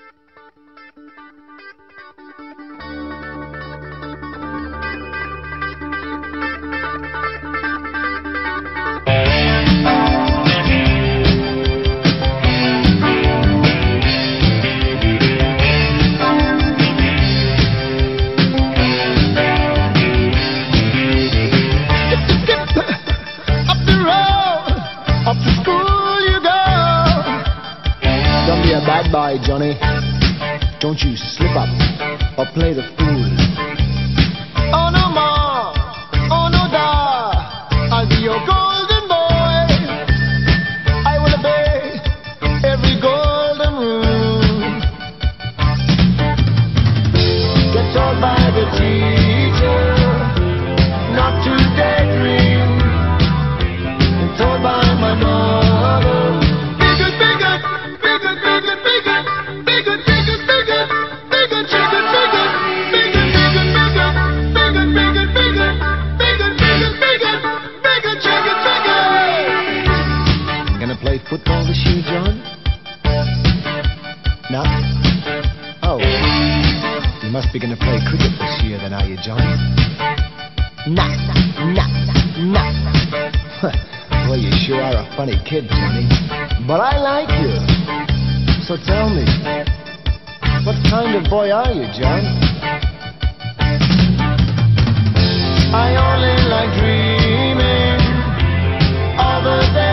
Bad boy, Johnny. Don't you slip up or play the fool. Oh no more, oh no da, I'll be your golden boy. I will obey every golden rule. Get told by the teacher not to daydream, and told by my mother. Play football this year, John? No? Oh. You must be gonna play cricket this year then, are you, John? Nah. Well, you sure are a funny kid, Johnny. But I like you. So tell me, what kind of boy are you, John? I only like dreaming of a day